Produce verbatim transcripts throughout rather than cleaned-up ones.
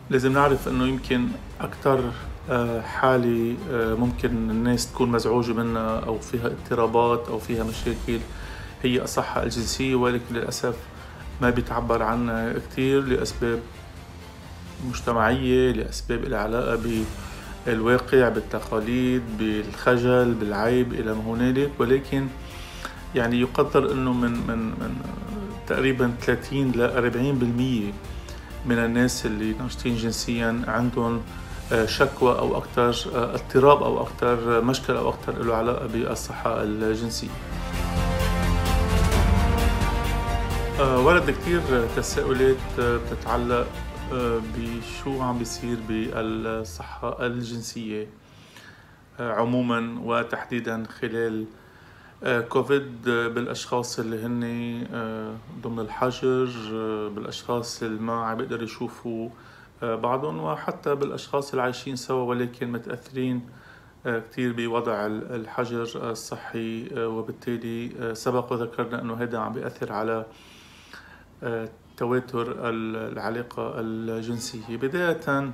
لازم نعرف انه يمكن اكثر حالة ممكن الناس تكون مزعوجة منها او فيها اضطرابات او فيها مشاكل هي الصحة الجنسية، ولكن للأسف ما بيتعبر عنها كتير لأسباب مجتمعية، لأسباب لها علاقة بالواقع، بالتقاليد، بالخجل، بالعيب إلى ما هنالك. ولكن يعني يقدر انه من من من تقريبا ثلاثين ل أربعين بالمية من الناس اللي ناشطين جنسيا عندهم شكوى او اكثر اضطراب او اكثر مشكله او اكثر له علاقه بالصحه الجنسيه. ورد كتير تساؤلات بتتعلق بشو عم بيصير بالصحه الجنسيه عموما وتحديدا خلال كوفيد، بالاشخاص اللي هن ضمن الحجر، بالاشخاص اللي ما عم بيقدروا يشوفوا بعضهم، وحتى بالاشخاص اللي عايشين سوا ولكن متاثرين كتير بوضع الحجر الصحي، وبالتالي سبق وذكرنا انه هذا عم بيأثر على تواتر العلاقة الجنسية. بداية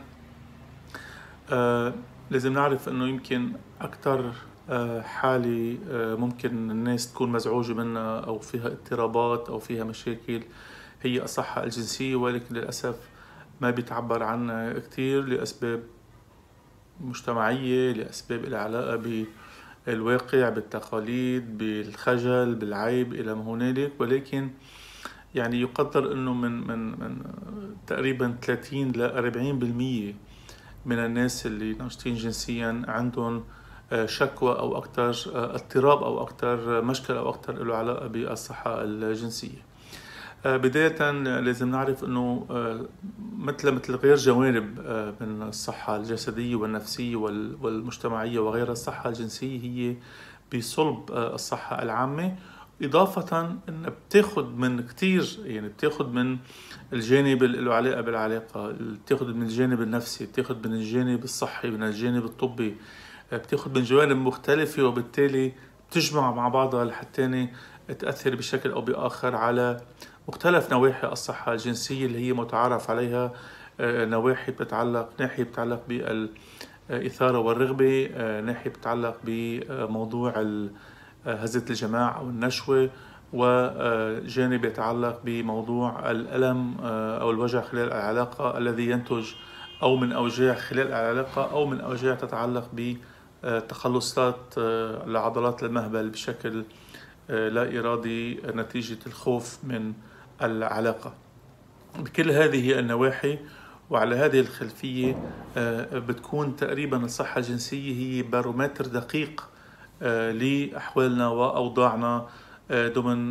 لازم نعرف انه يمكن اكثر حالة ممكن الناس تكون مزعوجة منها او فيها اضطرابات او فيها مشاكل هي الصحة الجنسية، ولكن للأسف ما بيتعبر عنها كتير لأسباب مجتمعية، لأسباب لها علاقة بالواقع، بالتقاليد، بالخجل، بالعيب إلى ما هنالك. ولكن يعني يقدر انه من من من تقريبا ثلاثين ل أربعين بالمية من الناس اللي ناشطين جنسيا عندهم شكوى او اكثر اضطراب او اكثر مشكله او اكثر له علاقه بالصحه الجنسيه. بداية لازم نعرف انه مثل مثل غير جوانب من الصحة الجسدية والنفسية والمجتمعية وغيرها، الصحة الجنسية هي بصلب الصحة العامة، إضافة إنها بتاخد من كتير، يعني بتاخد من الجانب اللي له علاقة بالعلاقة، بتاخد من الجانب النفسي، بتاخد من الجانب الصحي، من الجانب الطبي، بتاخد من جوانب مختلفة، وبالتالي بتجمع مع بعضها لحتى تأثر بشكل أو بآخر على مختلف نواحي الصحة الجنسية اللي هي متعارف عليها. نواحي بتتعلق ناحية بتتعلق بالإثارة والرغبة، ناحية بتتعلق بموضوع هزة الجماع أو النشوة، وجانب يتعلق بموضوع الألم أو الوجع خلال العلاقة الذي ينتج أو من أوجاع خلال العلاقة أو من أوجاع تتعلق بتخلصات لعضلات المهبل بشكل لا إرادي نتيجة الخوف من العلاقة. بكل هذه النواحي وعلى هذه الخلفية بتكون تقريبا الصحة الجنسية هي بارومتر دقيق لأحوالنا وأوضاعنا ضمن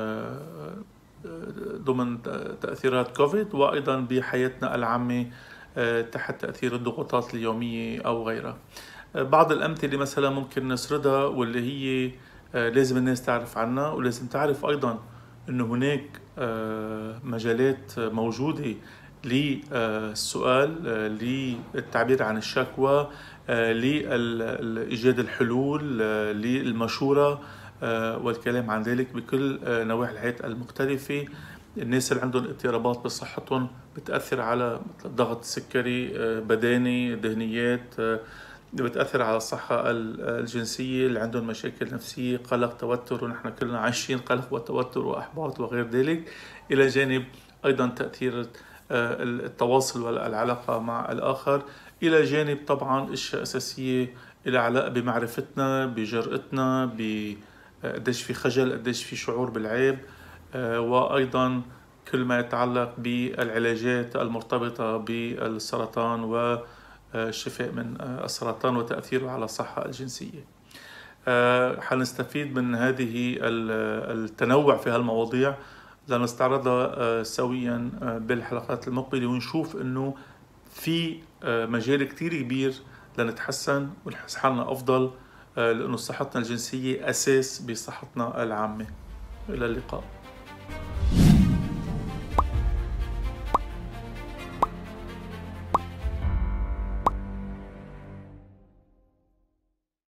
ضمن تأثيرات كوفيد، وأيضا بحياتنا العامة تحت تأثير الضغوطات اليومية أو غيرها. بعض الأمثلة مثلا ممكن نسردها واللي هي لازم الناس تعرف عنها، ولازم تعرف أيضا أنه هناك مجالات موجودة للسؤال، للتعبير عن الشكوى، لإيجاد الحلول، للمشورة والكلام عن ذلك بكل نواحي الحياة المختلفة. الناس اللي عندهم اضطرابات بصحتهم بتأثر على الضغط السكري، بداني، دهنيات، بتأثر على الصحة الجنسية. اللي عندهم مشاكل نفسية، قلق، توتر، ونحن كلنا عايشين قلق وتوتر وأحباط وغير ذلك، إلى جانب أيضا تأثير التواصل والعلاقة مع الآخر، إلى جانب طبعا أشياء أساسية إلى علاقة بمعرفتنا، بجرأتنا، بقديش في خجل، قديش في شعور بالعيب، وأيضا كل ما يتعلق بالعلاجات المرتبطة بالسرطان والشفاء من السرطان وتأثيره على الصحة الجنسية. حنستفيد من هذه التنوع في هالمواضيع لنستعرضها سويا بالحلقات المقبلة، ونشوف انه في مجال كتير كبير لنتحسن ونحس حالنا افضل، لانه صحتنا الجنسية اساس بصحتنا العامة. الى اللقاء.